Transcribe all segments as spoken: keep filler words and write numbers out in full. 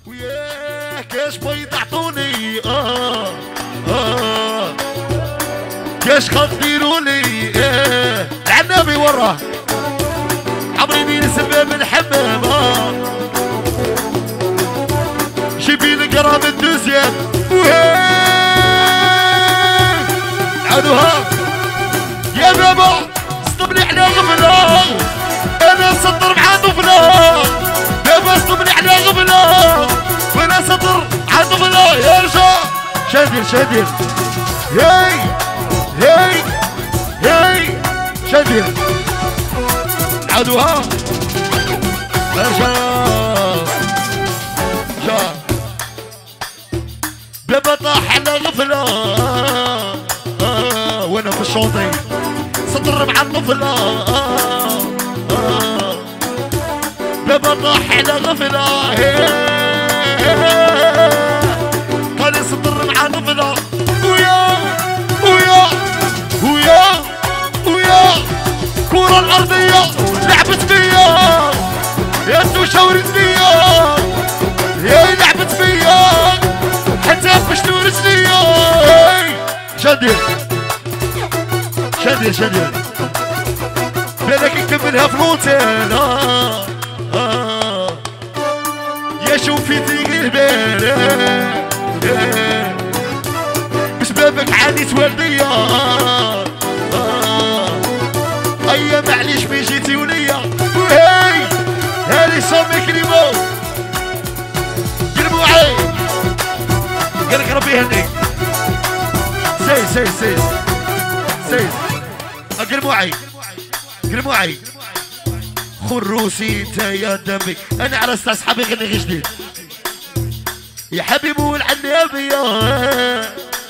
وياه كاش بيض عطوني اه اه كاش خاف ديرولي اه العنابي وراه عمري دير سباب الحمام اه جيبي لي قرام الدوزيام وياه عادوها يا بابا صطبني على غفلة انا سطر مع طفلة بابا صطبني على غفلة وانا سطر مع طفلة يا رجال شادر شادر هاي هاي هاي شادر عادوها رجال رجال بابا طاح على غفلة آه وانا في الشوطي سطر مع الطفلة آه آه بابا طاح على غفلة قال سطر مع طفلة ويا ويا ويا ويا كرة الأرضية لعبت بيا يا انتو شاورت بيا يا لعبت بيا حتى فشلوا رجليا شادر شادر شادر بالك نكملها في الوتيل آه آه يا شوفي تيجي البال آه بسببك عانيت والديا آه آه أيا معليش في جيتي وليا وهاي هالي صامي كلمة قلبو عين قالك ربي يهنيك سيس سيس سيس سيس قلبو عين قلبو عين خروسي انت يا دمي انا على استاذ صحابي غني غي جديد يا حبيبي والعنابي يا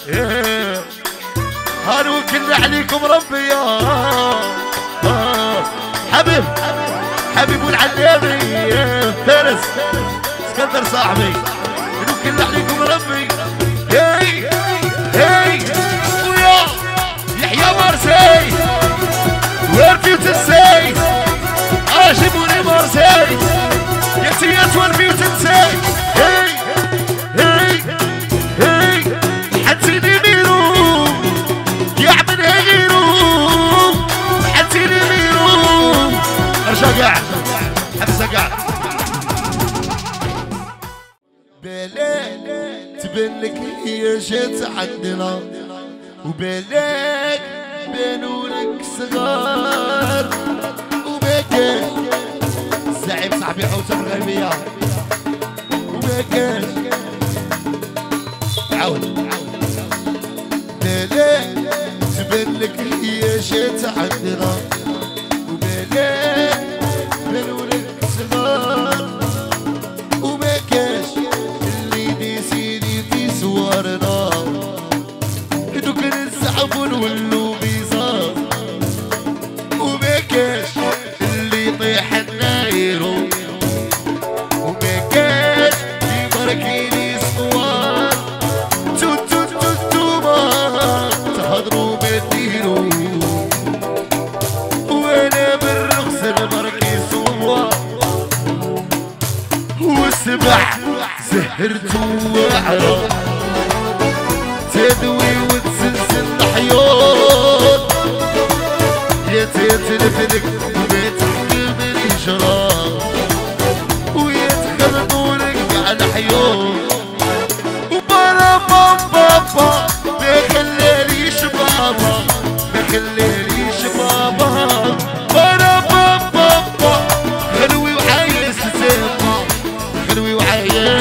هنوكلنا عليكم ربي يا حبيب حبيب والعنابي فارس اسكندر صاحبي هنوكلنا عليكم ربي هاي هاي ويا يحيى مارسي وارفيو تنسي جيبوني مارسي يا سيات وارفيو تنسي هاي هاي هاي حتسيني ميرو يا عملها غيرو حتسيني ميرو ارجع قاعد حبسها قاعد بالك تبنلك هي جات عندنا وبالك بانولك صغار وبكاش زعيم صاحبي حوسه الغربيه وبكاش عاود بالك تبنلك هي جات عندنا وبالك بانولك صغار وبكاش اللي نسيني في صورنا دوك نسحبوا نولوا بيزار وبكاش اللي يطيح النايرو وبكاش يباركيني صوار تو تو تو تو ما تهضروا بديرو وانا بالرقص البركي صوار والسبع زهرتو وعرا تدوي وتسلسل الحيوط يا تتلفلك وبتحكي من الجرار ويتخلطولك مع الحيوط وبلا بابا ما خلاليش بابا ما خلاليش بابا بلا بابا خلوي وعايز سيبا خلوي وعايز